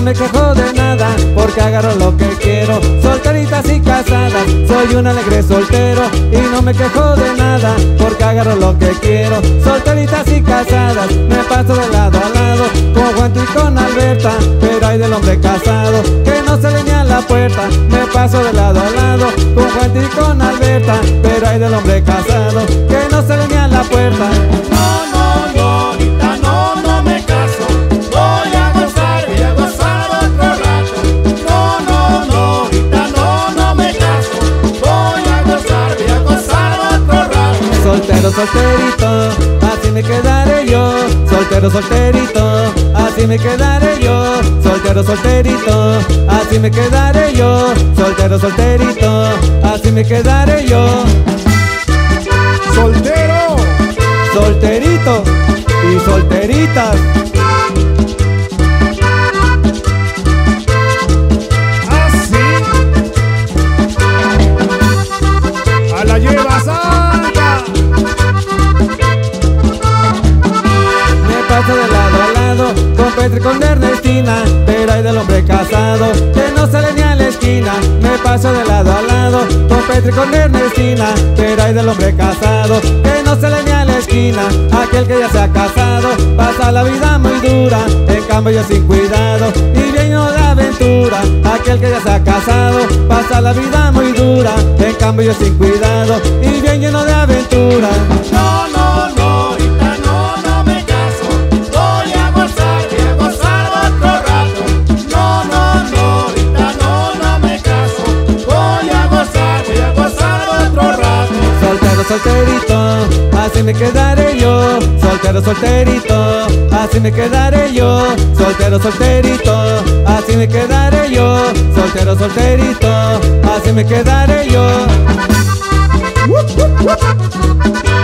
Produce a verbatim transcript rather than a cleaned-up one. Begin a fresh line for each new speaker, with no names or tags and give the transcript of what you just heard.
me quejo de nada, porque agarro lo que quiero. Solteritas y casadas, soy un alegre soltero. Y no me quejo de nada, porque agarro lo que quiero. Solteritas y casadas, me paso de lado a lado, con Juanito y con Alberta. Pero hay del hombre casado, que no sale ni a la puerta. Me paso de lado a lado, con Juanito y con Alberta. Pero hay del hombre casado, que no sale ni a la puerta.
No, no, no, ahorita no, no me caso. Voy a gozar, voy a gozar otro rato. No, no, no, ahorita no, no me caso. Voy a gozar, voy a gozar otro rato.
Soltero, solterito, así me quedaré yo. Soltero, solterito, así me quedaré yo. Soltero, solterito, así me quedaré yo. Soltero, solterito, así me quedaré yo.
Soltero,
Solterito y solteritas.
así. A la lleva santa.
Me paso de lado a lado, con Petri y con Ernestina. Pero hay del hombre casado, que no sale ni a la esquina. Me paso de lado a lado, con Petri y con Ernestina. Pero hay del hombre casado, que no sale ni a la esquina. Aquel que ya se ha casado, pasa la vida muy dura. En cambio yo sin cuidado, y lleno de aventura. Aquel que ya se ha casado, pasa la vida muy dura. En cambio yo sin cuidado, y bien lleno de aventura.
No, no, no, ahorita no, no me caso. Voy a gozar, voy a gozar otro rato. No, no, no, ahorita no, no me caso. Voy a gozar, voy a gozar otro rato.
Soltero, solterito, así me quedaré yo. Soltero, solterito, así me quedaré yo. Soltero, solterito, así me quedaré yo. Soltero, solterito, así me quedaré yo.
Wup, wup, wup.